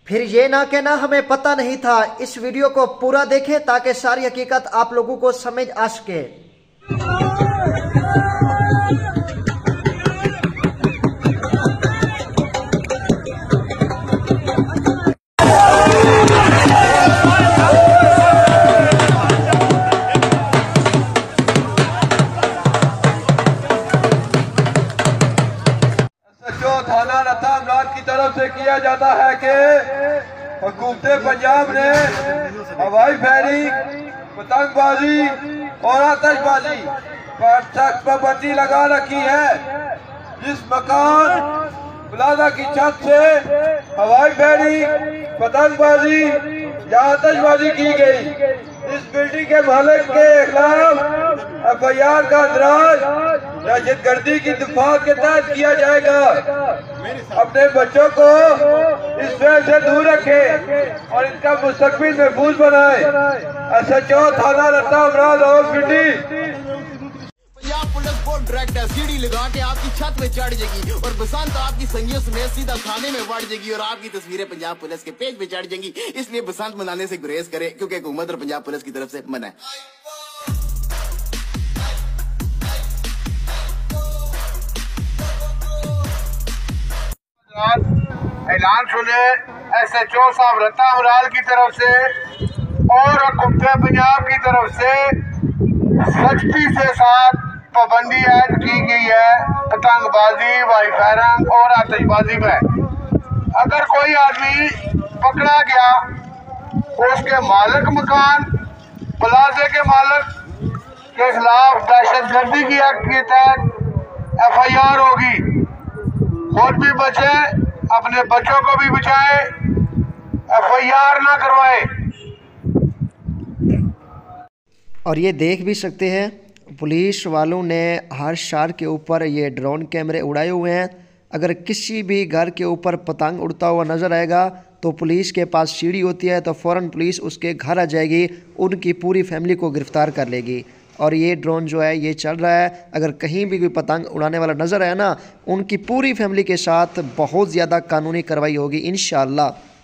फिर ये ना कहना हमें पता नहीं था। इस वीडियो को पूरा देखें ताकि सारी हकीकत आप लोगों को समझ आ सके। थाना रता अमराद की तरफ से किया जाता है कि हुकूमत पंजाब ने हवाई फायरिंग, पतंगबाजी और आतिशबाजी पर सख्त पाबंदी लगा रखी है। जिस मकान प्लाजा की छत से हवाई फायरिंग, पतंगबाजी या आतिशबाजी की गई, इस बिल्डिंग के मालिक के खिलाफ FIR का अंदराज दहशतगर्दी की दफा के तहत किया जाएगा। अपने बच्चों को इस फेल से दूर रखें और इनका मुस्तकबिल महफूज बनाए। SHO थाना रता अमराद और पिंडी। पंजाब पुलिस को डायरेक्ट सीढ़ी लगा के आपकी छत में चढ़ जाएगी और बसंत आपकी संगियों समेत सीधा थाने में बढ़ जाएगी और आपकी तस्वीरें पंजाब पुलिस के पेज पे चढ़ जाएंगी। इसलिए बसंत मनाने से गुरेज करें, क्योंकि हुकूमत और पंजाब पुलिस की तरफ से मना है। ऐलान सुने SHO साहब रता अमराल की तरफ से और हुकूमत पंजाब की तरफ से सख्ती से साथ पाबंदी ऐड की गई है पतंगबाजी, वाई फायरिंग और आतिशबाजी में। अगर कोई आदमी पकड़ा गया उसके मालिक मकान प्लाजे के मालिक के खिलाफ दहशतगर्दी की एक्ट के तहत FIR होगी। खुद भी बचे, अपने बच्चों को भी बचाए, FIR ना करवाए। और ये देख भी सकते हैं पुलिस वालों ने हर शहर के ऊपर ये ड्रोन कैमरे उड़ाए हुए हैं। अगर किसी भी घर के ऊपर पतंग उड़ता हुआ नज़र आएगा तो पुलिस के पास सीढ़ी होती है, तो फ़ौरन पुलिस उसके घर आ जाएगी, उनकी पूरी फैमिली को गिरफ़्तार कर लेगी। और ये ड्रोन जो है ये चल रहा है। अगर कहीं भी कोई पतंग उड़ाने वाला नज़र आया ना, उनकी पूरी फैमिली के साथ बहुत ज़्यादा कानूनी कार्रवाई होगी इंशाअल्लाह।